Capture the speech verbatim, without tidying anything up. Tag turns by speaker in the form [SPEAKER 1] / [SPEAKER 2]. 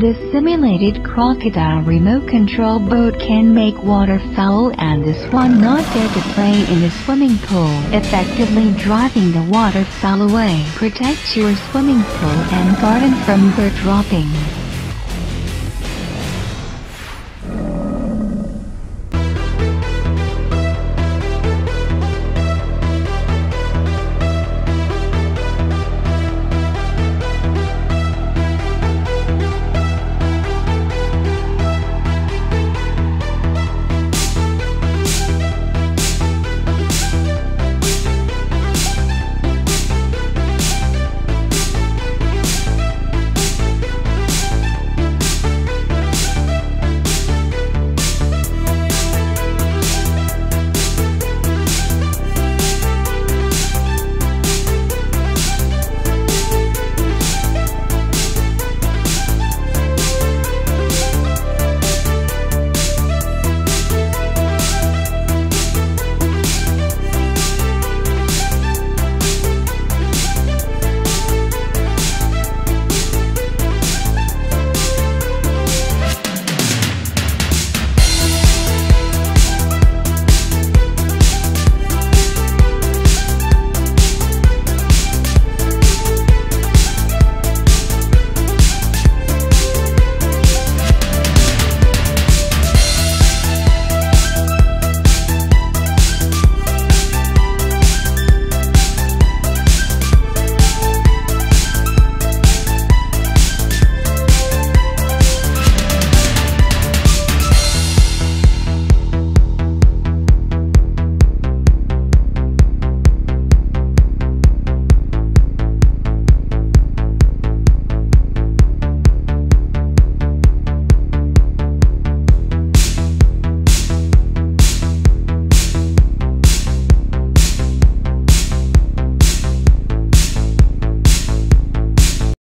[SPEAKER 1] This simulated Crocodile remote control boat can make waterfowl and the swan not dare to play in the swimming pool, effectively driving the waterfowl away. Protect your swimming pool and garden from bird droppings.